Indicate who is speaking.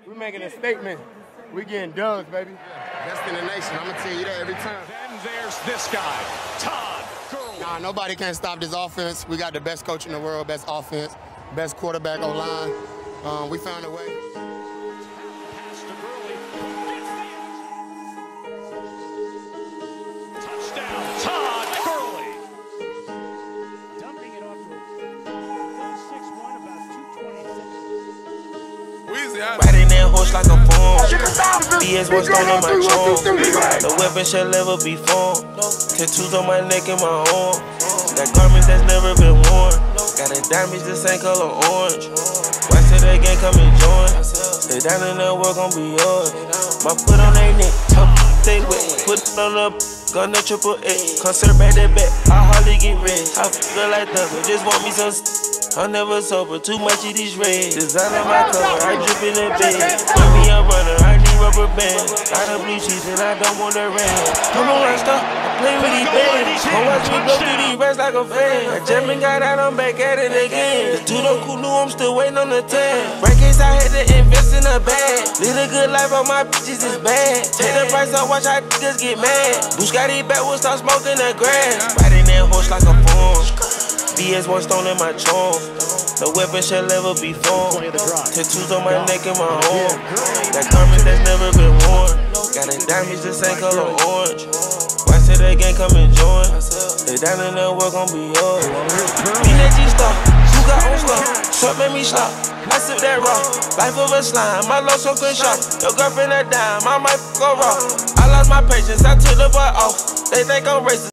Speaker 1: We making a statement. We getting dubs, baby.
Speaker 2: Best in the nation. I'm gonna tell you that every time.
Speaker 3: Then there's this guy, Todd Gurley.
Speaker 2: Nah, nobody can stop this offense. We got the best coach in the world, best offense, best quarterback O-line. We found a way.
Speaker 3: Pass to Gurley. Touchdown, Todd Gurley.
Speaker 4: Dumping it off to 6-1, about 226.
Speaker 5: Riding that horse like a form. BS was thrown in my trunk. The weapon shall never be formed. Tattoos on my neck and my arm. Got garments that's never been worn. Got a diamonds the same color orange. Why say that gang come and join? Stay down in the world gon' be yours. My foot on their neck, stay wet. Put it on up, gun the triple A. Concert back that back, I hardly get rich. I feel like that, but just want me some. I'm never sober, too much of these reds. Design on my color, I drip in the bed. Put me a runner, I need rubber bands. Got a blue cheese and I don't want that red. Come on, I stop, I play with these bands. Come watch me blow through these rats like a fan. I jammin' got out, I'm back at it again. The Tudo cool knew I'm still waiting on the 10. Break case, I had to invest in a bag. Live a good life, all my bitches is bad. Take the price up, watch how niggas get mad. Buscati backwards, start smoking the grass. Riding that horse like a form. BS one stone in my trunk. No weapon shall ever be formed. Tattoos on my neck and my arm. Got garments that's never been worn. Got a diamonds the same color orange. Why say that gang come and join? Stay down in the world gon' be yours. Be that G-Star, you got on slow. Short made me slop. I sip that raw. Life of a slime, my low so good shot. Your girlfriend a dime, I might go raw. I lost my patience, I took the butt off. They think I'm racist.